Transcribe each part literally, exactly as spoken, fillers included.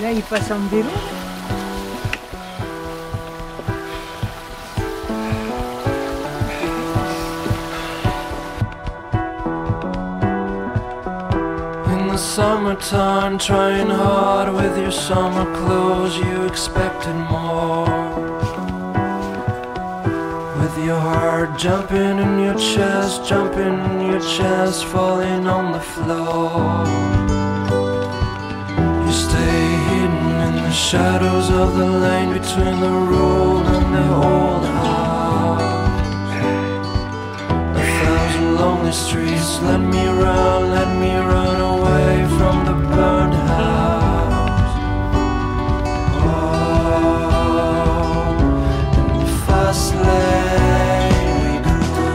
Là, il passe en vélo. In the summertime, trying hard with your summer clothes, you expected more. With your heart jumping in your chest, jumping in your chest, falling on the floor. You stay hidden in the shadows of the lane between the road and the old house. A thousand lonely streets, let me run, let me run away from the burned house. Oh, in the fast lane we go.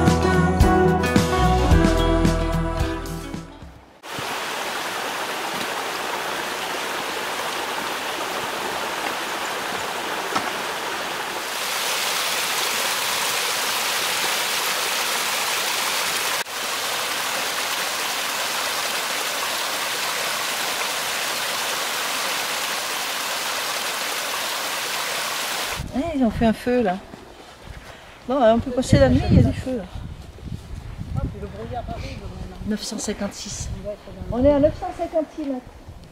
Eh, ils ont fait un feu là. Non, on peut passer la nuit, il y a du feu là. neuf cent cinquante-six. On est à neuf cent cinquante-six mètres.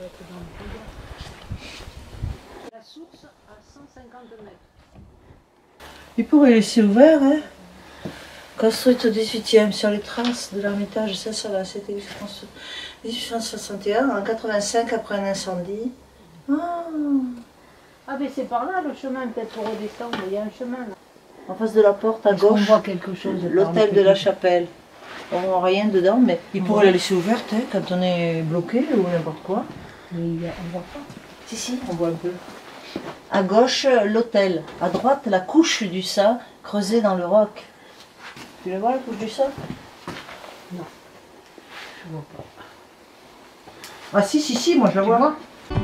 La source à cent cinquante mètres. Il pourrait laisser ouvert, hein. Construite au dix-huitième, sur les traces de l'Ermitage, ça, ça là, c'était construit en dix-huit cent soixante et un, en quatre-vingt-cinq après un incendie. Ah. Ah, mais c'est par là le chemin, peut-être pour redescendre. Il y a un chemin là. En face de la porte, à On gauche, voit quelque chose. l'hôtel de la Chapelle. On voit rien dedans, mais il pourrait la laisser ouverte hein, quand on est bloqué ou n'importe quoi. Mais il y a- on voit pas. Si, si, on voit un peu. À gauche, l'hôtel. À droite, la couche du Saint creusée dans le roc. Tu la vois, la couche du Saint? Non. Je vois pas. Ah si, si, si, moi je la Tu vois. vois?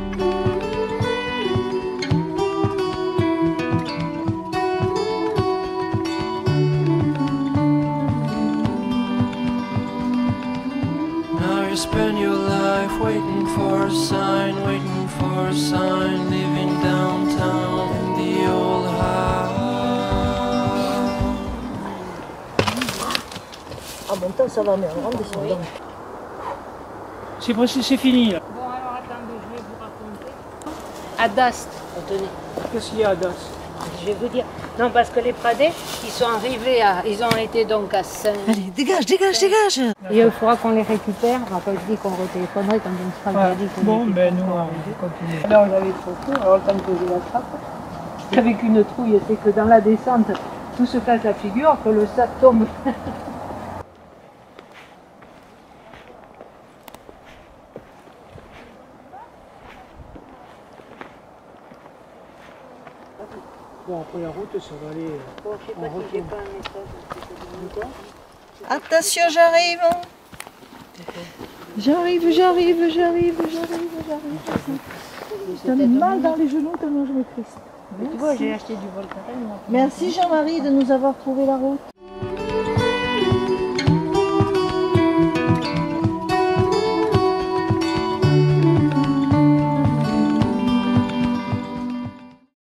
Now you spend your life waiting for a sign, waiting for a sign, living downtown in the old house. En montant, ça va, mais en descendant. C'est possible, c'est fini là. Bon, alors attendez, je vais vous raconter. À Dast, attendez, Qu'est-ce qu'il y a à Das? je vais vous dire. Non, parce que les Pradais, ils sont arrivés à. Ils ont été donc à Saint. Allez, dégage, dégage, dégage. Et il faudra qu'on les récupère. Enfin, je dis qu'on retéléphonerait quand on sera Ouais. dit qu'on Bon, était ben pas nous, encore on arrivés. continue. Alors j'avais trop peur, alors le temps que je l'attrape, avec une trouille, c'est que dans la descente, tout se casse la figure, que le sac tombe. Bon, après la route, ça va aller. Bon, je sais pas si j'ai pas un message. Attention, j'arrive. J'arrive, j'arrive, j'arrive, j'arrive, j'arrive. J'ai mal dans les genoux tellement je me triste. Tu vois, j'ai acheté du Voltaren. moi. Merci Jean-Marie de nous avoir trouvé la route.